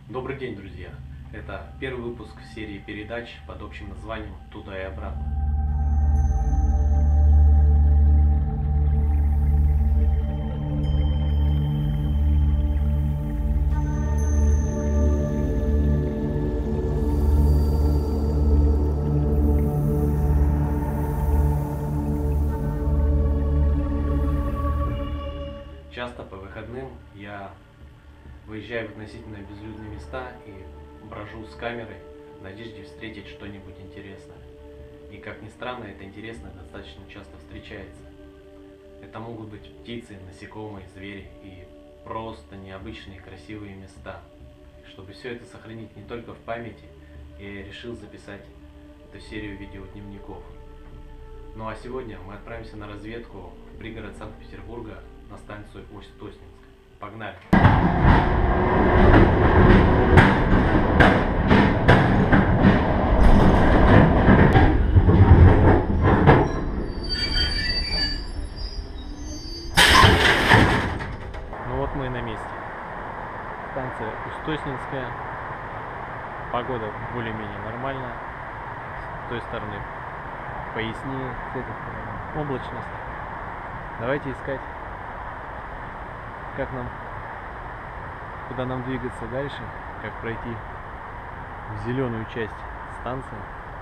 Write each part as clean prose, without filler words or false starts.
Добрый день, друзья! Это первый выпуск серии передач под общим названием «Туда и обратно». Часто по выходным я выезжаю в относительно безлюдные места и брожу с камерой в надежде встретить что-нибудь интересное. И как ни странно, это интересное достаточно часто встречается. Это могут быть птицы, насекомые, звери и просто необычные красивые места. Чтобы все это сохранить не только в памяти, я решил записать эту серию видеодневников. Ну а сегодня мы отправимся на разведку в пригород Санкт-Петербурга на станцию Усть-Тоснинск. Погнали! Ну вот мы и на месте. Станция Усть-Тоснинская. Погода более-менее нормальная. С той стороны пояснее, с этой стороны облачность. Давайте искать, куда нам двигаться дальше, как пройти в зеленую часть станции.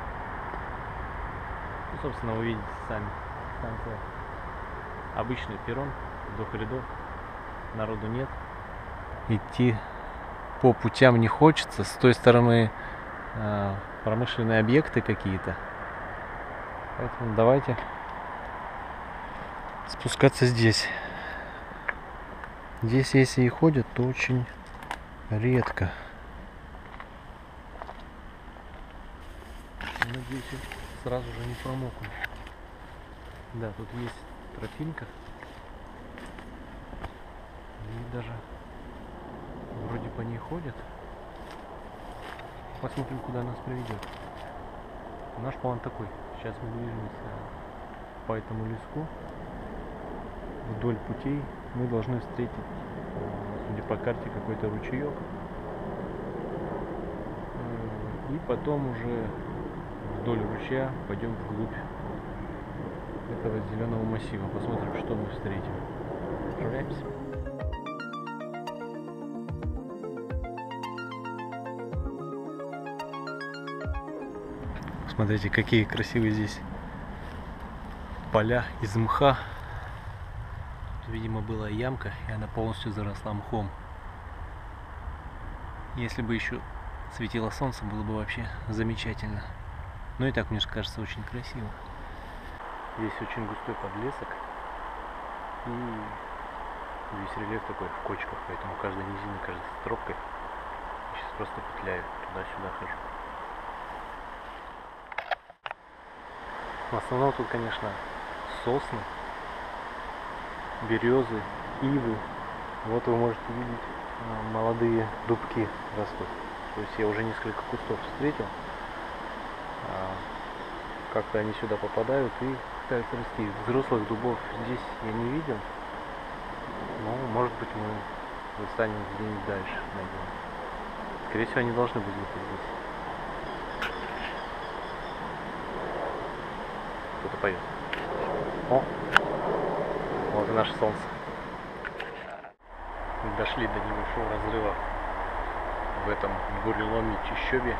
Ну, собственно, вы видите сами, станция обычный перрон, 2 рядов, народу нет. Идти по путям не хочется, с той стороны промышленные объекты какие-то. Поэтому давайте спускаться здесь. Здесь, если и ходят, то очень редко. Надеюсь, сразу же не промокну. Да, тут есть тропинка. И даже вроде по ней ходят. Посмотрим, куда нас приведет. Наш план такой. Сейчас мы движемся по этому леску. Вдоль путей мы должны встретить, судя по карте, какой-то ручеек. И потом уже вдоль ручья пойдем вглубь этого зеленого массива. Посмотрим, что мы встретим. Отправляемся. Смотрите, какие красивые здесь поля из мха. Видимо, была ямка, и она полностью заросла мхом. Если бы еще светило солнце, было бы вообще замечательно. Но и так, мне кажется, очень красиво. Здесь очень густой подлесок. И весь рельеф такой в кочках, поэтому каждая низина кажется тропкой. Я сейчас просто петляю, туда-сюда хожу. В основном тут, конечно, сосны, березы, ивы. Вот вы можете видеть, молодые дубки растут. То есть я уже несколько кустов встретил. Как-то они сюда попадают и пытаются расти. Взрослых дубов здесь я не видел. Но может быть мы достанем где-нибудь дальше, найдем. Скорее всего, они должны быть где-то здесь. Кто-то поет. О! Вот и наше солнце. Дошли до небольшого разрыва в этом буреломе чащобе.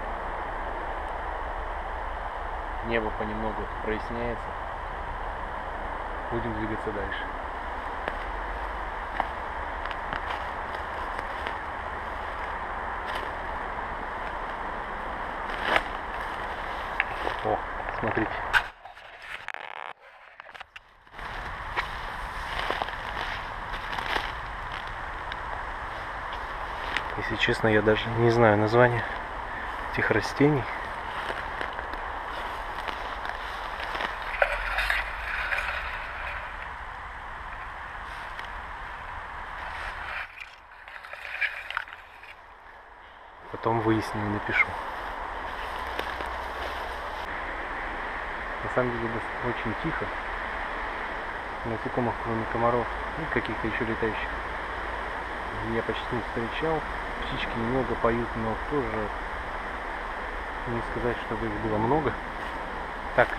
Небо понемногу проясняется. Будем двигаться дальше. О, смотрите. Если честно, я даже не знаю названия этих растений. Потом выясню и напишу. На самом деле очень тихо. Насекомых, кроме комаров и каких-то еще летающих, я почти не встречал. Птички немного поют, но тоже не сказать, чтобы их было много. Так,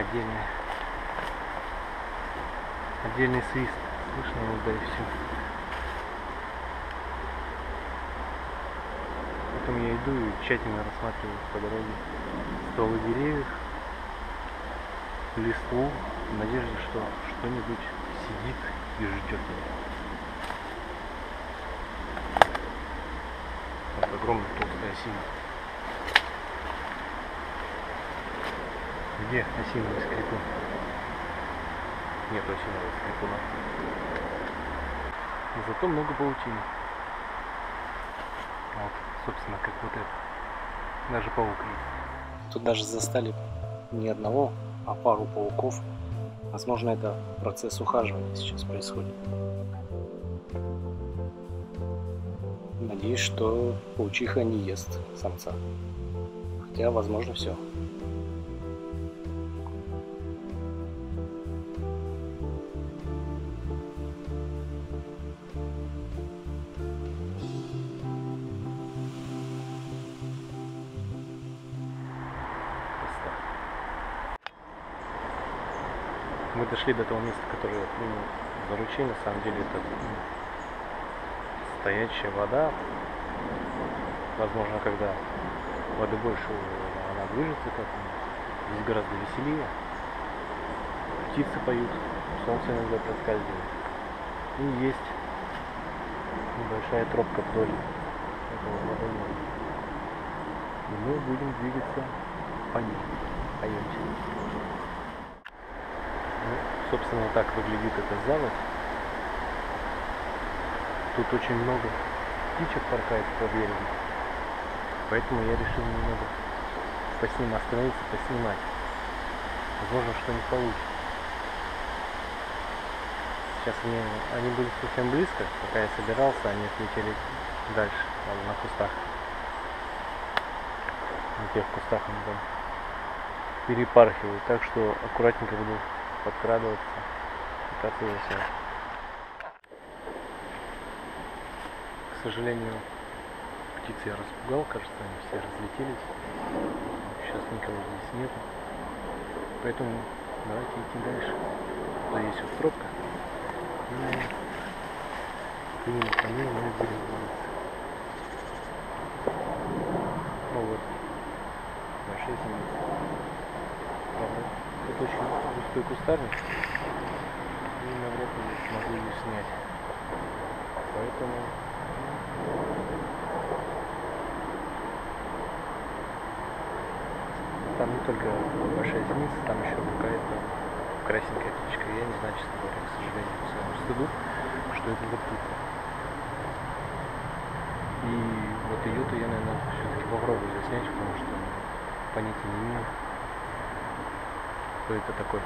отдельный свист. Слышно, да и все. Потом я иду и тщательно рассматриваю по дороге стволы деревьев, листву, в надежде, что что-нибудь сидит и ждет меня. Вот огромная толстая осина. Где осиновый скрипун? Нет осинового скрипуна. И зато много паутины. Вот, собственно, как вот это. Даже паук есть. Тут даже застали не одного, а пару пауков. Возможно, это процесс ухаживания сейчас происходит. Надеюсь, что паучиха не ест самца. Хотя, возможно, все. Мы дошли до того места, которое я принял за ручей. На самом деле это стоячая вода. Возможно, когда воды больше, она движется как-то. Здесь гораздо веселее. Птицы поют, солнце иногда проскальзывает. И есть небольшая тропка вдоль этого водоема. И мы будем двигаться по ней. Пойдемте. Ну, собственно, так выглядит эта заводь. Тут очень много птичек порхает по берегу. Поэтому я решил немного остановиться, поснимать. Возможно, что-нибудь получится. Сейчас они будут совсем близко. Пока я собирался, они отлетели дальше, на кустах. На тех кустах они там перепархивают. Так что аккуратненько буду подкрадываться, пытаться заснять. К сожалению, птиц я распугал, кажется, они все разлетелись. Сейчас никого здесь нету. Поэтому давайте идти дальше. Тут есть вот тропка. И именно по ней мы будем двигаться. Ну вот, большая земля. Правда, тут очень густой кустарник. И навряд ли смогу ее снять. Поэтому там не только большая зеница, там еще какая-то красненькая птичка. Я не знаю, честно говоря, к сожалению, к своему стыду, что это за птица. И вот ее-то я, наверное, все-таки попробую заснять, потому что понятия не имею, кто это такой.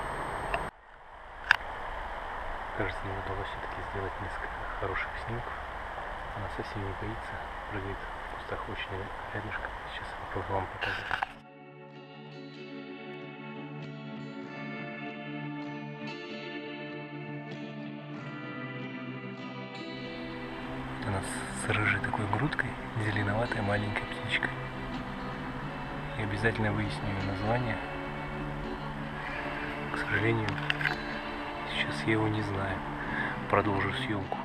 Кажется, мне удалось все-таки сделать несколько хороших снимков. Она совсем не боится, прыгает в кустах очень рядышком. Сейчас я попробую вам показать. У нас с рыжей такой грудкой, зеленоватой маленькой птичкой. И обязательно выясню ее название. К сожалению, сейчас я его не знаю. Продолжу съемку.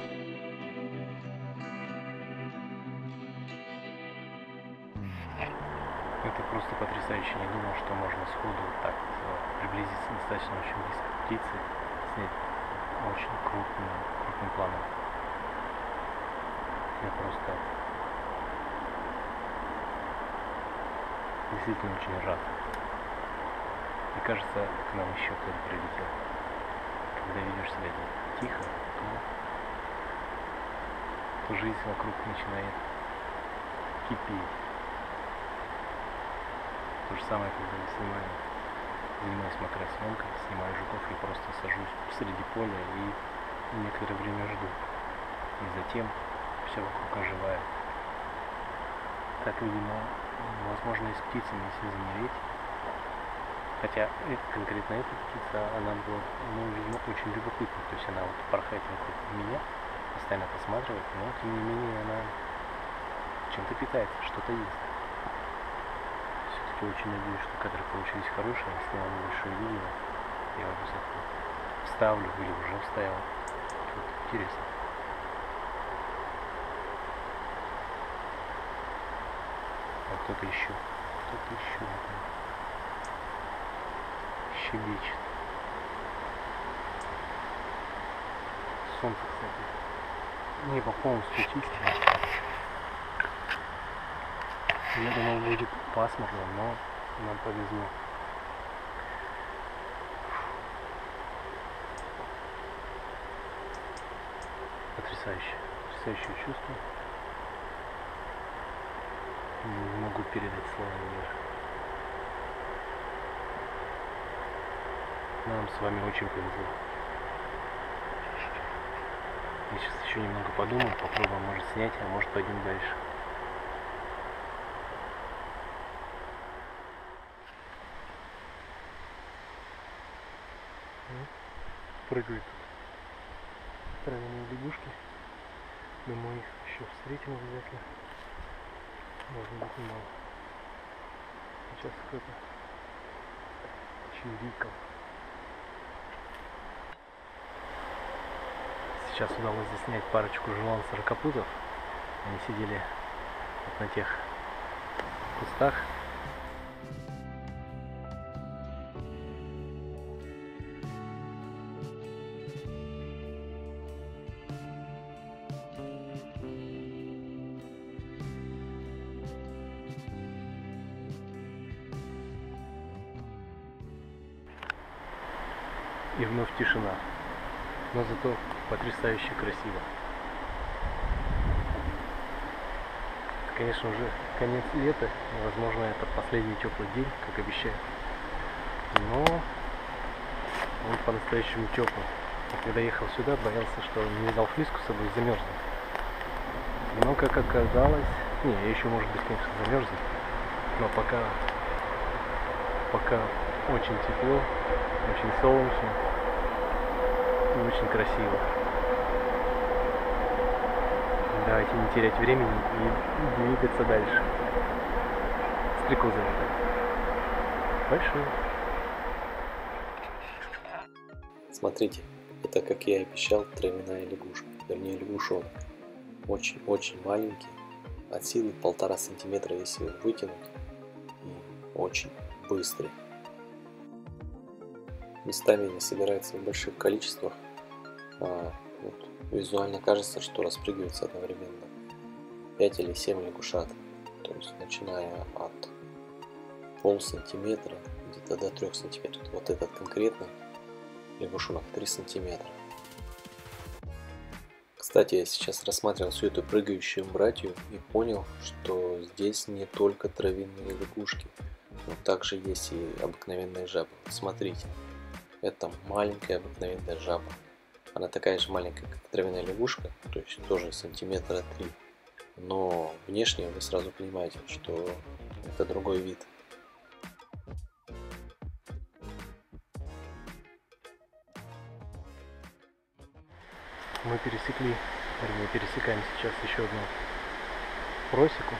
Это просто потрясающе. Не думал, что можно сходу так приблизиться достаточно очень близко к птице, снять очень крупным планом. Я просто действительно очень рад. И кажется, к нам еще кто-то прилетел. Когда ведешь себя тихо, то жизнь вокруг начинает кипеть. То же самое, когда я занимаюсь макросъемкой, снимаю жуков, я просто сажусь среди поля и некоторое время жду. И затем все вокруг оживает. Так, видимо, возможно, и с птицами, если замереть. Хотя конкретно эта птица, она была, видимо, очень любопытна. То есть она вот порхает вокруг меня, постоянно посматривает, но тем не менее она чем-то питается, что-то есть. Все-таки очень надеюсь, что кадры получились хорошие. Снял небольшое видео. Я обязательно вставлю или уже вставил. Вот, интересно. А кто-то еще щебечет. Солнце, кстати. Небо полностью чистое. Я думал, будет пасмурно, но нам повезло. Потрясающее чувство. Не могу передать словами даже. Нам с вами очень повезло. Я сейчас еще немного подумаю, попробуем, может, снять, а может, пойдем дальше. Прыгают тут травяные лягушки. Думаю, их еще встретим обязательно. Должно быть немало. Сейчас кто-то чирикал. Сейчас удалось заснять парочку жуан-сорокопутов. Они сидели вот на тех кустах. И вновь тишина, но зато потрясающе красиво. Это, конечно, уже конец лета, и, возможно, это последний теплый день, как обещают. Но он по-настоящему теплый. А когда ехал сюда, боялся, что не взял флиску с собой, замерзнет. Но, как оказалось, я еще, может быть, конечно, замерзнет, но пока очень тепло, очень солнечно и очень красиво. Давайте не терять времени и двигаться дальше. Стрекозы летают. Большие. Смотрите, это, как я и обещал, травяная лягушка, вернее лягушонок. Очень маленький, от силы 1,5 сантиметра, если его вытянуть, и очень быстрый. Местами они собираются в больших количествах, вот, визуально кажется, что распрыгиваются одновременно 5 или 7 лягушат, то есть начиная от полсантиметра где-то до 3 сантиметров. Вот этот конкретно лягушонок 3 сантиметра. Кстати, я сейчас рассматривал всю эту прыгающую братью и понял, что здесь не только травяные лягушки, но также есть и обыкновенные жабы. Смотрите, это маленькая обыкновенная жаба. Она такая же маленькая, как травяная лягушка, то есть тоже сантиметра 3. Но внешне вы сразу понимаете, что это другой вид. Мы пересекаем сейчас еще одну просеку.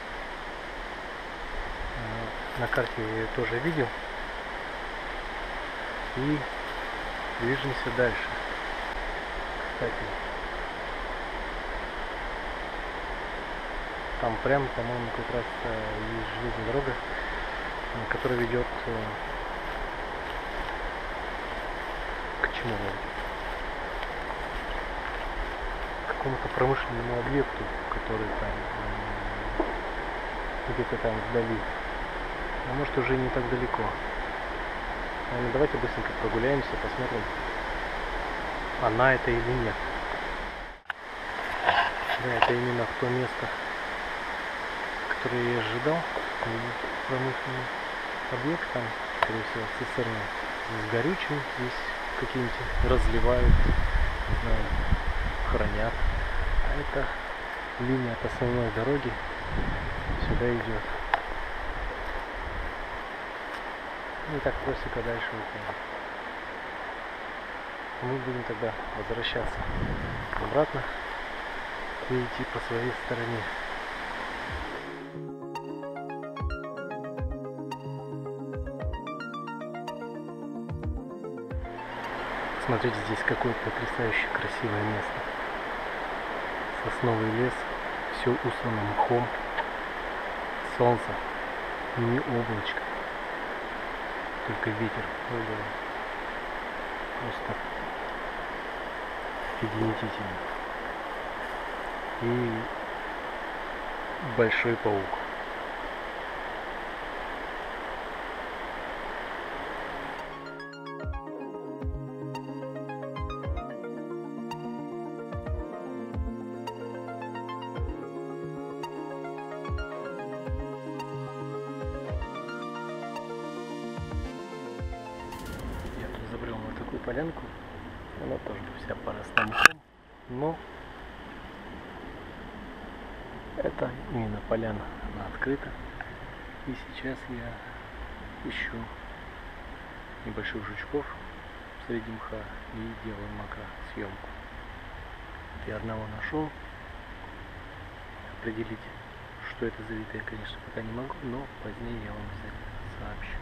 На карте я ее тоже видел. И движемся дальше. Кстати, там прямо, по-моему, как раз есть железная дорога, которая ведет к чему? К какому-то промышленному объекту, который там где-то там вдали. А может, уже не так далеко. Давайте быстренько прогуляемся, посмотрим, она это или нет. Да, это именно то место, которое я ожидал. Промышленный объект, там, скорее всего, цистерна с горючим. Здесь какие-нибудь разливают, не знаю, хранят. А это линия от основной дороги сюда идет. И так просека дальше выходит. Мы будем тогда возвращаться обратно и идти по своей стороне. Смотрите, здесь какое потрясающе красивое место. Сосновый лес, все услано мхом, солнце, не облачко, только ветер. Просто офигенительно. И большой паук. Я тут забрел на такую полянку. Она тоже вся поросла мхом. Но это именно поляна, она открыта. И сейчас я ищу небольших жучков среди мха и делаю макросъемку. Я одного нашел. Определить, что это за вид, я, конечно, пока не могу, но позднее я вам обязательно сообщу.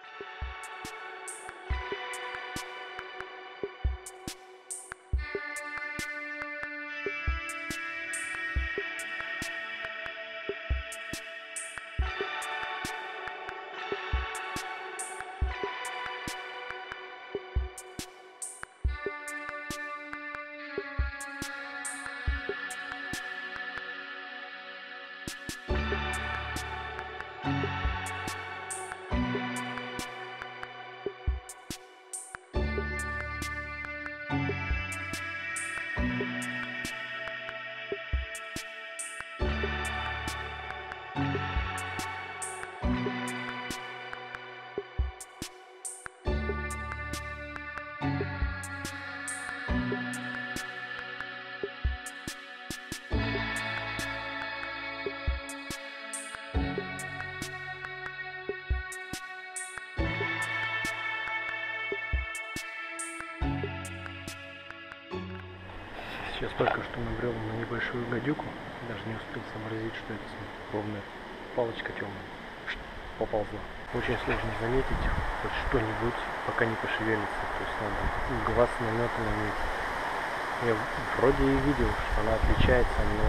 Сейчас только что набрел на небольшую гадюку, даже не успел сообразить, что это ровная палочка темная поползла. Очень сложно заметить хоть что-нибудь, пока не пошевелится, то есть надо глаз намета наметить. Я вроде и видел, что она отличается, но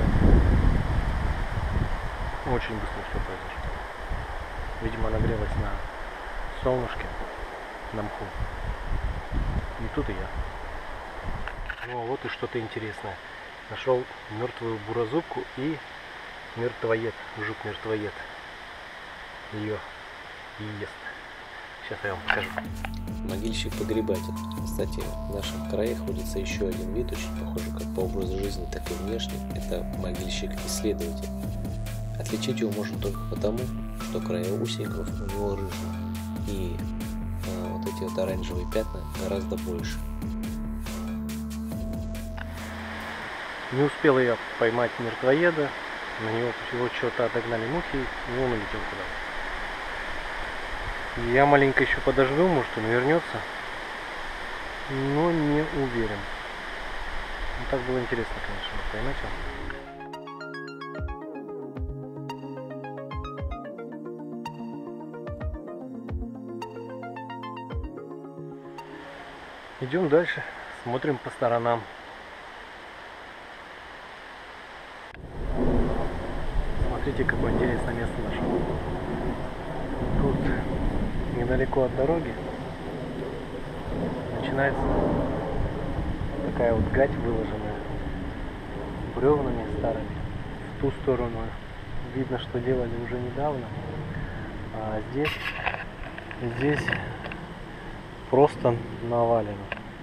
очень быстро все произошло. Видимо, нагрелась на солнышке, на мху. И тут и я. Ну а вот и что-то интересное. Нашел мертвую бурозубку и мертвоед, жук-мертвоед. Ее и ест. Сейчас я вам покажу. Могильщик-погребатель. Кстати, в нашем крае ходится еще один вид, очень похожий как по образу жизни, так и внешне. Это могильщик-исследователь. Отличить его можно только потому, что края усиков у него рыжие. И вот эти вот оранжевые пятна гораздо больше. Не успел я поймать мертвоеда, на него что-то отогнали мухи, и он улетел куда-то. Я маленько еще подожду, может он вернется, но не уверен. Ну, так было интересно, конечно, поймать его. Идем дальше, смотрим по сторонам. Смотрите, какое интересное место нашел. Тут недалеко от дороги начинается такая вот гать, выложенная бревнами старыми. В ту сторону видно, что делали уже недавно, а здесь просто навалено.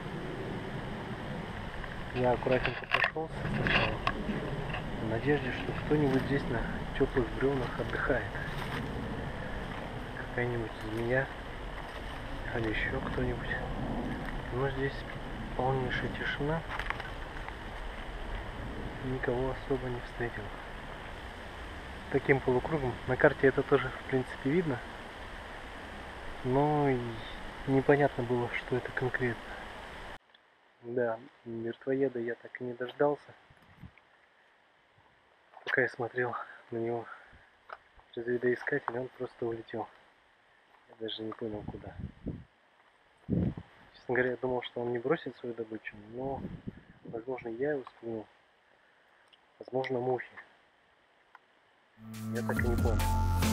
Я аккуратненько прошелся сначала в надежде, что кто-нибудь здесь на теплых бревнах отдыхает. Какая-нибудь змея или еще кто-нибудь. Но здесь полнейшая тишина. Никого особо не встретил. Таким полукругом. На карте это тоже в принципе видно. Но непонятно было, что это конкретно. Да, мертвоеда я так и не дождался. Пока я смотрел на него через видоискатель, он просто улетел. Я даже не понял куда. Честно говоря, я думал, что он не бросит свою добычу, но, возможно, я его спугнул. Возможно, мухи. Я так и не помню.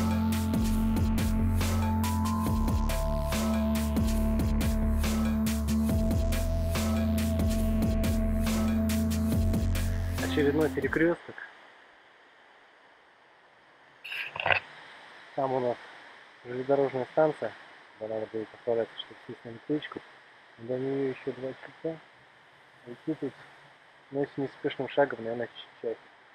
Очередной перекресток. Там у нас железнодорожная станция. Надо будет отправляться, чтобы сесть на электричку. До нее еще 2 часа. Идти тут, но если неспешным шагом, наверное, час.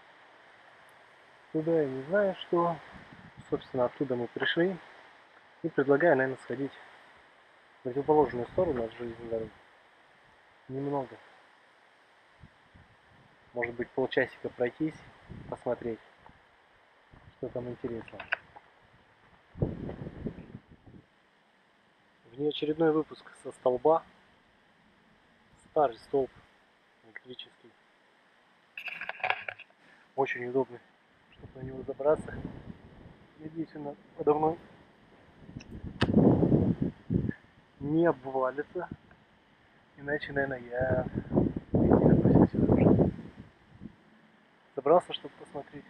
Туда я не знаю, что. Собственно, оттуда мы пришли. И предлагаю, наверное, сходить в противоположную сторону от железной дороги. Немного. Может быть, полчасика пройтись, посмотреть, что там интересно. Внеочередной выпуск со столба. Старый столб электрический. Очень удобный, чтобы на него забраться. Надеюсь, он подо мной не обвалится. Иначе, наверное, я не допустил сюда уже. Забрался, чтобы посмотреть,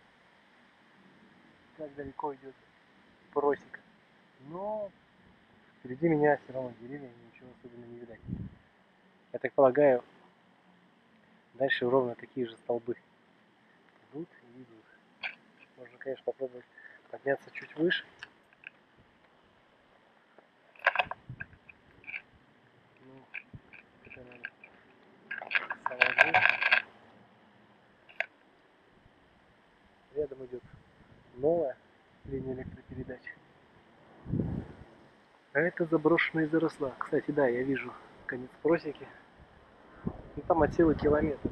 как далеко идет просека. Но впереди меня все равно деревья, ничего особенно не видать. Я так полагаю, дальше ровно такие же столбы идут и идут. Можно, конечно, попробовать подняться чуть выше. Ну, это, наверное, самое главное. Рядом идет новая линия электропередач. А это заброшенные заросла. Кстати, да, я вижу конец просеки. И там от силы километр.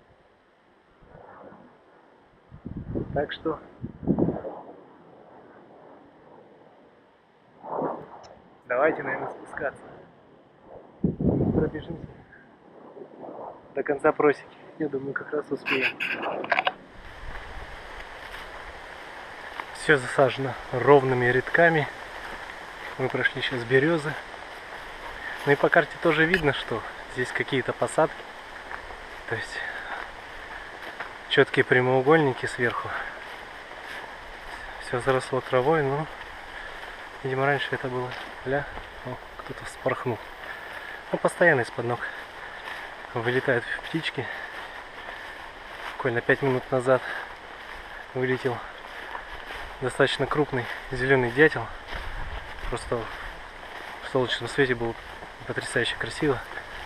Так что давайте, наверное, спускаться. Пробежимся до конца просеки. Я думаю, как раз успеем. Все засажено ровными рядками. Мы прошли сейчас березы. Ну и по карте тоже видно, что здесь какие-то посадки. То есть четкие прямоугольники сверху. Все заросло травой, но, видимо, раньше это было. Кто-то вспорхнул. Ну, постоянно из-под ног вылетают птички. Буквально 5 минут назад вылетел достаточно крупный зеленый дятел. Просто в солнечном свете было потрясающе красиво.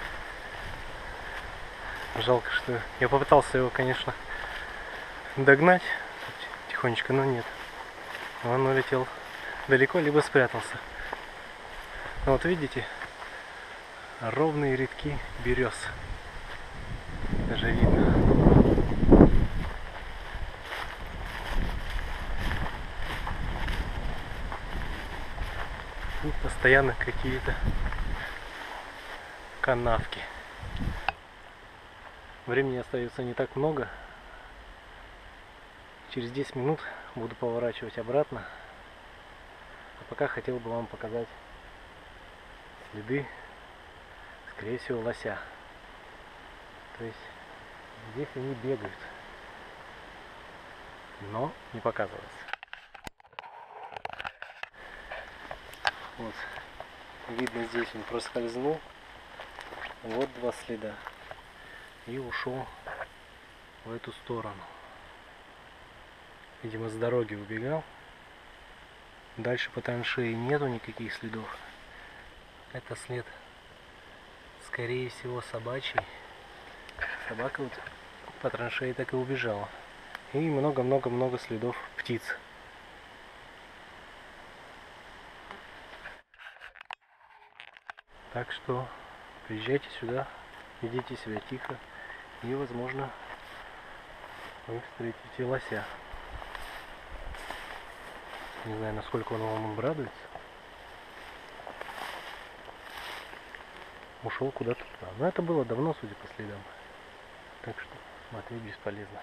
Жалко, что я попытался его, конечно, догнать тихонечко, но нет. Он улетел далеко, либо спрятался. Но вот видите, ровные рядки берез. Даже видно. И постоянно какие-то канавки. Времени остается не так много. Через 10 минут буду поворачивать обратно. А пока хотел бы вам показать следы, скорее всего, лося. То есть здесь они бегают, но не показываются. Вот, видно, здесь он проскользнул. Вот 2 следа. И ушел в эту сторону. Видимо, с дороги убегал. Дальше по траншеи нету никаких следов. Это след, скорее всего, собачий. Собака вот по траншеи так и убежала. И много-много-много следов птиц. Так что приезжайте сюда, ведите себя тихо, и, возможно, вы встретите лося. Не знаю, насколько он вам обрадуется. Ушел куда-то туда. Но это было давно, судя по следам. Так что смотреть бесполезно.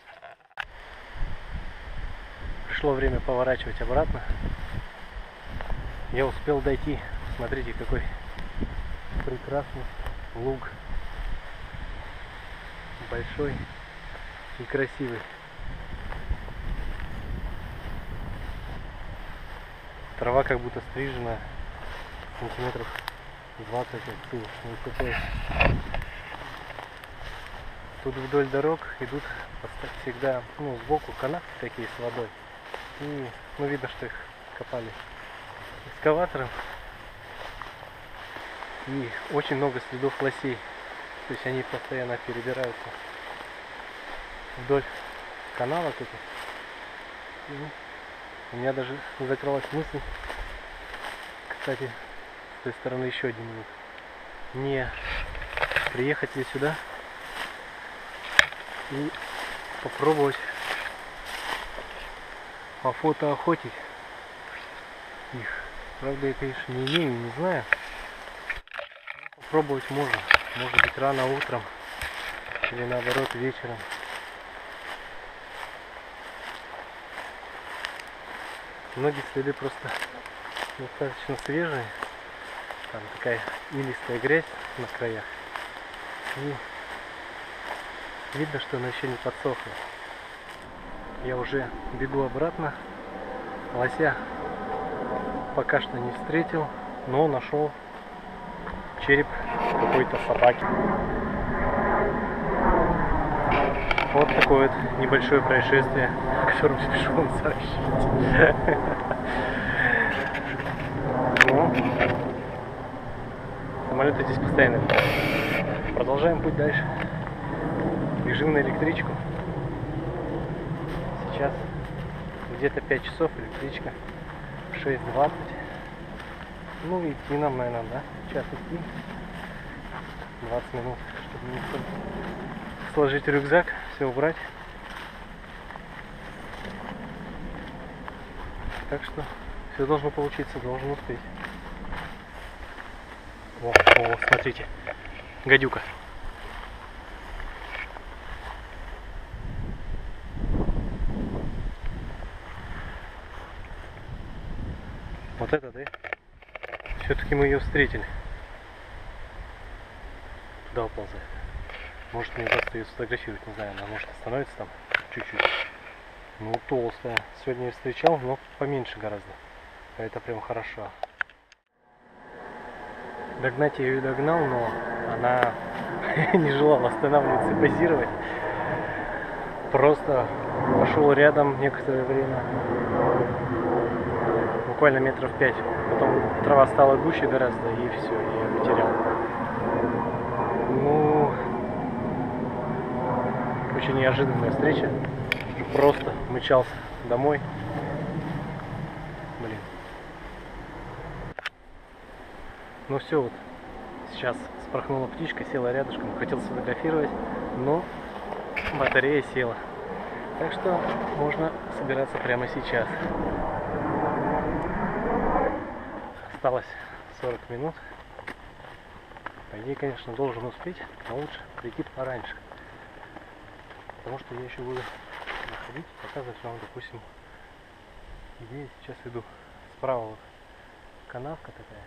Пришло время поворачивать обратно. Я успел дойти. Смотрите, какой прекрасный луг. Большой и красивый. Трава как будто стрижена сантиметров 20 отсюда, высотой. Тут вдоль дорог идут всегда, ну, сбоку канавки такие с водой. И, ну, видно, что их копали экскаватором. И очень много следов лосей. То есть они постоянно перебираются вдоль канавок этих. И у меня даже закралась мысль, кстати, с той стороны еще один луг. Не приехать ли сюда и попробовать пофотоохотить их. Правда, я, конечно, не имею, не знаю. Но попробовать можно. Может быть, рано утром или наоборот вечером. Многие следы просто достаточно свежие. Там такая илистая грязь на краях. И видно, что она еще не подсохла. Я уже бегу обратно. Лося пока что не встретил, но нашел череп какой-то собаки. Вот такое вот небольшое происшествие, о котором спешу вам сообщить. Самолеты здесь постоянно летают. Продолжаем путь дальше. Бежим на электричку. Сейчас где-то 5 часов, электричка 6:20. Ну и идти нам, наверное, да? Час идти. 20 минут, чтобы не сложить рюкзак, все убрать. Так что все должно получиться, должен успеть. О, смотрите, гадюка. Вот это, да? Все-таки мы ее встретили. Туда уползает. Может, мне просто ее сфотографировать, не знаю, она может остановится там чуть-чуть. Ну, толстая. Сегодня я встречал, но поменьше гораздо. А это прям хорошо. Догнать я ее догнал, но она не желала останавливаться и позировать. Просто пошел рядом некоторое время. Буквально метров 5. Потом трава стала гуще гораздо, и все, я ее потерял. Ну, очень неожиданная встреча. Просто мчался домой. Блин. Ну все, вот сейчас спорхнула птичка, села рядышком, хотел сфотографировать, но батарея села. Так что можно собираться прямо сейчас. Осталось 40 минут. По идее, конечно, должен успеть, но лучше прийти пораньше. Потому что я еще буду находить, показывать вам, допустим, где я сейчас иду. Справа вот канавка такая.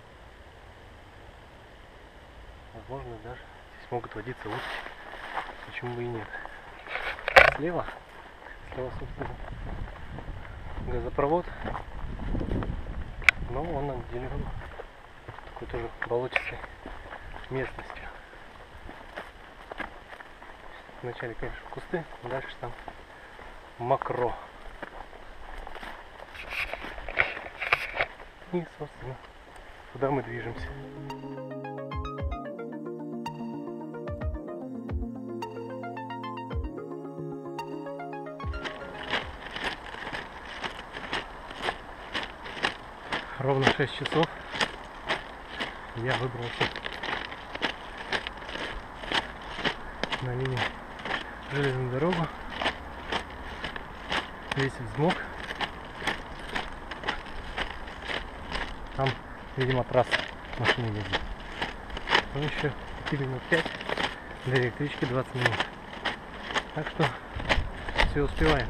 Возможно, даже здесь могут водиться утки. Почему бы и нет. Слева, собственно, газопровод. Но он отделен такой тоже болотистой местностью. Вначале, конечно, кусты, дальше там мокро. И, собственно, туда мы движемся. Ровно 6 часов я выбрался на линию железную дорогу. Весь взмок. Там, видимо, трасса машины ездит. Ну, еще 5 минут 5, до электрички 20 минут. Так что все успеваем.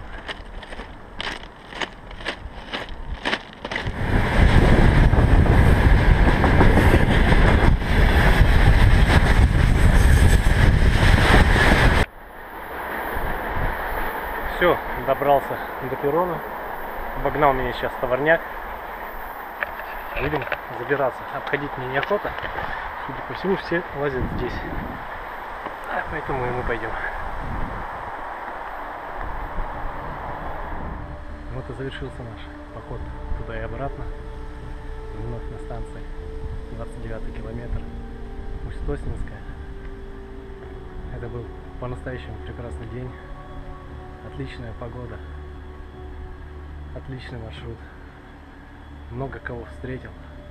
добрался до перрона. Обогнал меня сейчас товарняк. Будем забираться. Обходить мне неохота. Судя по всему, все лазят здесь. Поэтому и мы пойдем. Вот и завершился наш поход туда и обратно. Вновь на станции 29 километр. Усть-Тоснинская. Это был по-настоящему прекрасный день. Отличная погода. Отличный маршрут. Много кого встретил.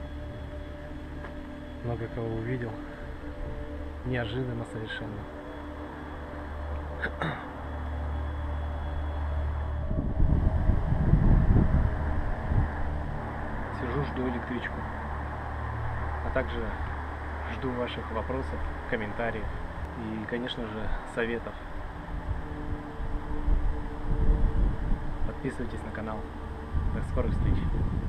Много кого увидел. Неожиданно совершенно. Сижу, жду электричку. А также жду ваших вопросов, комментариев и, конечно же, советов. Подписывайтесь на канал. До скорых встреч!